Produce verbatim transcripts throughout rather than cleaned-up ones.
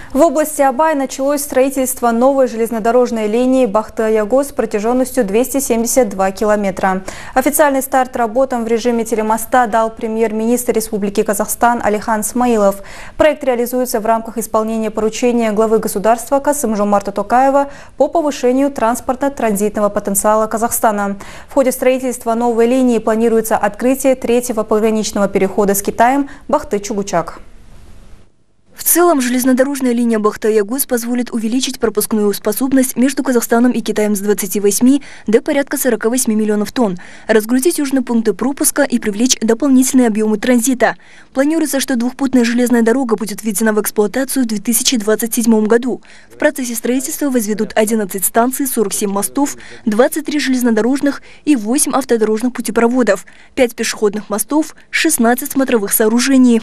В области Абай началось строительство новой железнодорожной линии Бахты-Аягоз с протяженностью двести семьдесят два километра. Официальный старт работам в режиме телемоста дал премьер-министр Республики Казахстан Алихан Смаилов. Проект реализуется в рамках исполнения поручения главы государства Касым-Жомарта Токаева по повышению транспортно-транзитного потенциала Казахстана. В ходе строительства новой линии планируется открытие третьего пограничного перехода с Китаем Бахты-Чугучак. В целом, железнодорожная линия Бахты-Аягоз позволит увеличить пропускную способность между Казахстаном и Китаем с двадцати восьми до порядка сорока восьми миллионов тонн, разгрузить южные пункты пропуска и привлечь дополнительные объемы транзита. Планируется, что двухпутная железная дорога будет введена в эксплуатацию в две тысячи двадцать седьмом году. В процессе строительства возведут одиннадцать станций, сорок семь мостов, двадцать три железнодорожных и восемь автодорожных путепроводов, пять пешеходных мостов, шестнадцать смотровых сооружений.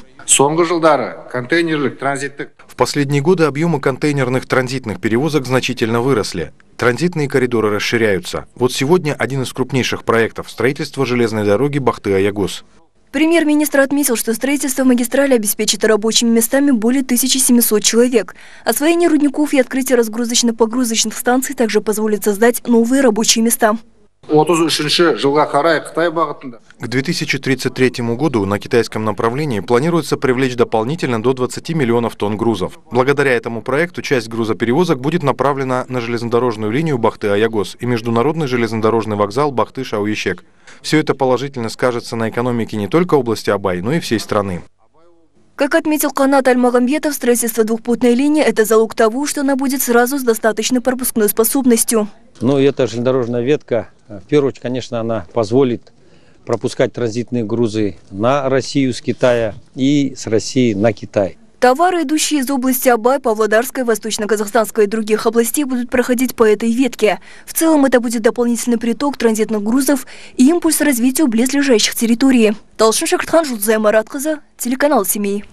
В последние годы объемы контейнерных транзитных перевозок значительно выросли. Транзитные коридоры расширяются. Вот сегодня один из крупнейших проектов – строительство железной дороги Бахты-Аягоз. Премьер-министр отметил, что строительство магистрали обеспечит рабочими местами более тысячи семисот человек. Освоение рудников и открытие разгрузочно-погрузочных станций также позволит создать новые рабочие места. К две тысячи тридцать третьему году на китайском направлении планируется привлечь дополнительно до двадцати миллионов тонн грузов. Благодаря этому проекту часть грузоперевозок будет направлена на железнодорожную линию Бахты-Аягоз и международный железнодорожный вокзал Бахты-Шауишек. Все это положительно скажется на экономике не только области Абай, но и всей страны. Как отметил Канат Аль-Магомбетов, строительство двухпутной линии – это залог того, что она будет сразу с достаточной пропускной способностью. Ну, и эта железнодорожная ветка, в первую очередь, конечно, она позволит пропускать транзитные грузы на Россию с Китая и с России на Китай. Товары, идущие из области Абай, Павлодарской, Восточно-Казахстанской и других областей, будут проходить по этой ветке. В целом это будет дополнительный приток транзитных грузов и импульс развитию близлежащих территорий. Талшин Шакыртхан, Жулдзай Мараткызы, телеканал «Семей».